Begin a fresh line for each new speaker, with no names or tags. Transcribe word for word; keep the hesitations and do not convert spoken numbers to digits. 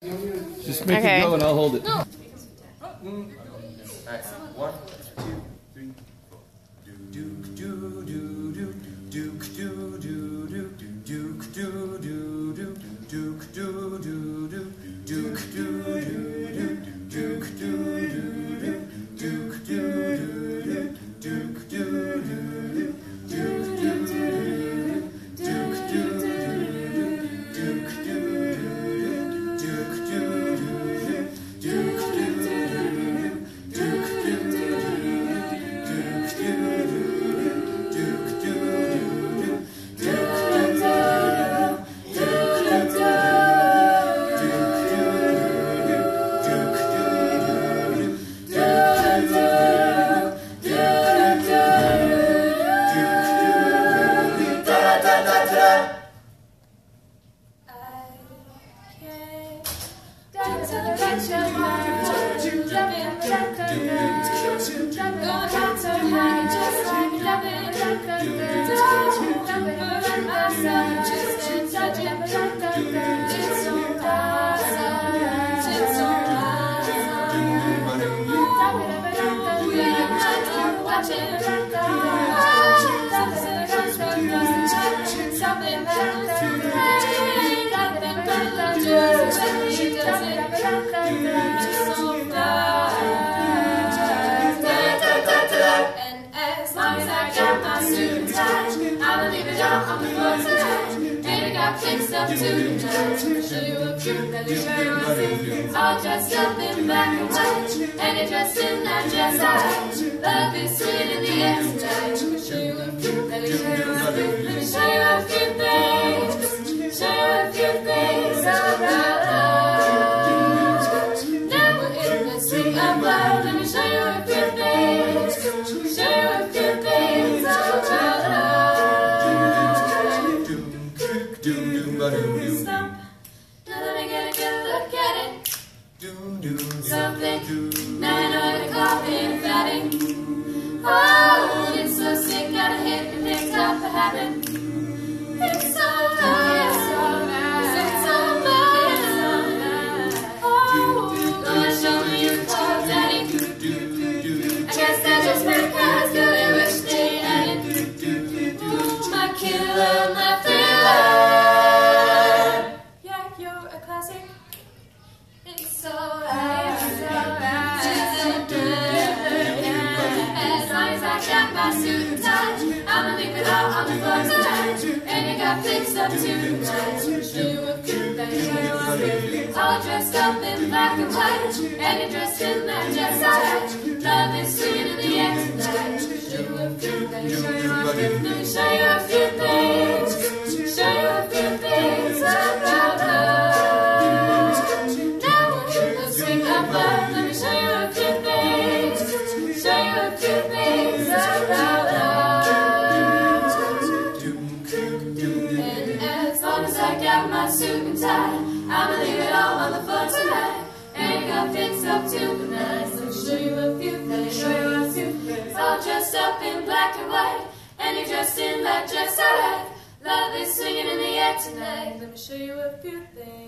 Just make
okay.
it go and I'll hold it.
No. Alright, one, two, three, four. Duke doo doo doo Duke doo doo doo Duke doo doo doo Duke doo doo doo Duke doo doo doo Duke doo doo doo Duke doo doo doo Duke doo doo doo Duke doo doo doo Duke doo doo
Up to tonight, show you a cute that you wear. All dressed up in black and white, and you're dressed in that dress I love is sweet in the air tonight. Show you a cute that you wear. Let me show you a few things, show you a few things about love. Now we're in the swing of love. Let me show you a few things, show you a few things about love. Stump. Now let me get a good look at it. Something. Now I know how to call it fatting. Oh, it's so sick, gotta hit and pick up a habit. It's so nice, so nice, it's so nice. Oh, gonna show me you call daddy. I guess that's just because good and wish they had it. Ooh, my killer, my thriller. It's so right, it's so right, it's so good. As long as I got my suit and tie, I'ma leave it all on the floor tonight. And you got fixed up tonight. Show you a few things, all dressed up in black and white, and you're dressed in that dress I love is sweet in the air tonight. Show you a few things, let me show you a few things, show you a few things about love. Let me show you a few things, show you a few things about love. And as long as I got my suit and tie, I'ma leave it all on the floor tonight. And you got fixed up too nice. Let me show you a few things, show you a few things. All dressed up in black and white, and you're dressed in that dress I like. Love is swinging in the air tonight. Let me show you a few things.